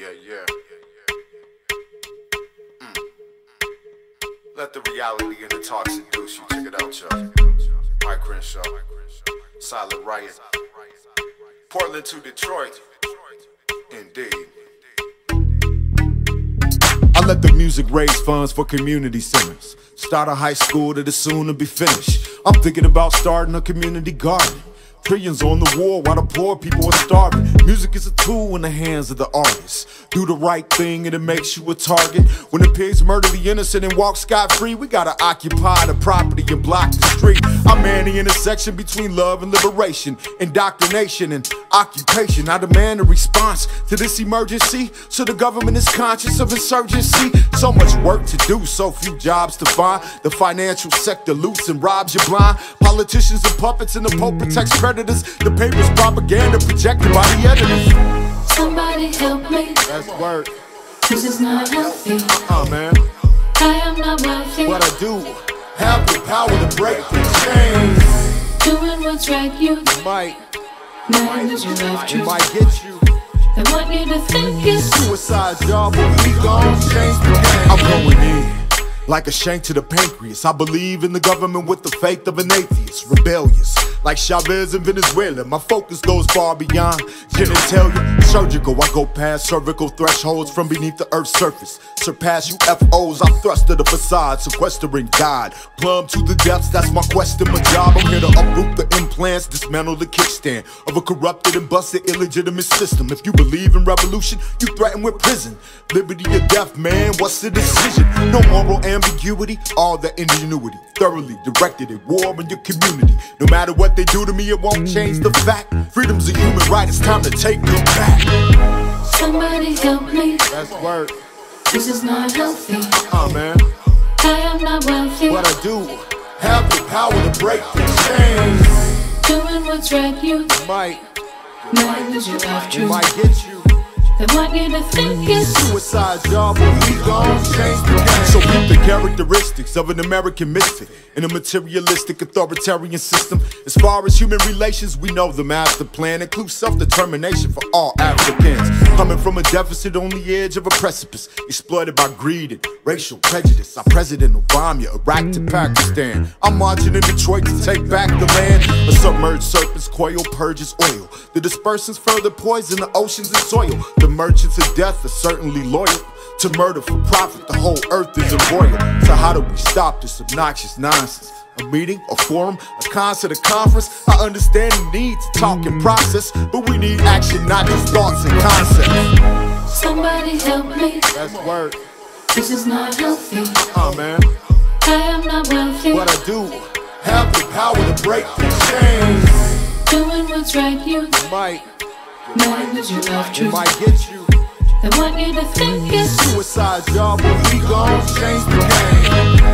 yeah. Let the reality and the talk seduce you. Check it out, y'all. Mike Crenshaw, Silent Riot, Portland to Detroit. Indeed. I let the music raise funds for community centers. Start a high school that is soon to be finished. I'm thinking about starting a community garden. Trillions on the war while the poor people are starving. Music is a tool in the hands of the artists. Do the right thing and it makes you a target. When the pigs murder the innocent and walk scot-free, we gotta occupy the property and block the street. I'm man the intersection between love and liberation, indoctrination and occupation. I demand a response to this emergency, so the government is conscious of insurgency. So much work to do, so few jobs to find. The financial sector loots and robs you blind. Politicians and puppets and the Pope protects predators. The paper's propaganda projected by the editors. Somebody help me. That's word. This is not healthy. Man. I am not wealthy. What I do, have the power to break the chains. Doing what's right, you might manage your life it truth. might get you. They want you to think it's Suicide job, but we gon' change the game. I'm going in like a shank to the pancreas. I believe in the government with the faith of an atheist. Rebellious, like Chavez in Venezuela. My focus goes far beyond genitalia. Surgical, I go past cervical thresholds from beneath the earth's surface. Surpass UFOs, I thrust to the facade, sequestering God. Plumb to the depths, that's my quest and my job. I'm here to uproot the implants, dismantle the kickstand of a corrupted and busted illegitimate system. If you believe in revolution, you threaten with prison. Liberty or death, man, what's the decision? No moral ambiguity, all the ingenuity. Thoroughly directed at war in your community. No matter what they do to me, it won't change the fact. Freedom's a human right, it's time to take it back. somebody help me. That's word. This is not healthy. Man. I am not wealthy. What I do, have the power to break the chains. Doing what's right, you Might manage your life it truth. might get you. They want you to think it's Suicide job, but we gon' change the game. So keep the characteristics of an American misfit in a materialistic authoritarian system. As far as human relations, we know the master plan includes self-determination for all Africans. Coming from a deficit on the edge of a precipice, exploited by greed and racial prejudice. Our President Obama, Iraq to Pakistan. I'm marching in Detroit to take back the land. A submerged surface coil purges oil. The dispersants further poison the oceans and soil. The merchants of death are certainly loyal to murder for profit. The whole earth is embroiled. So how do we stop this obnoxious nonsense? A meeting, a forum, a concert, a conference. I understand the need to talk and process, but we need action, not just thoughts and concepts. somebody help me. That's word. This is not healthy. Man. I am not wealthy. What I do, have the power to break the chains. Doing what's right, you Might manage your life it truth. might get you. They want you to think it's Suicide job, but we gon' change the game.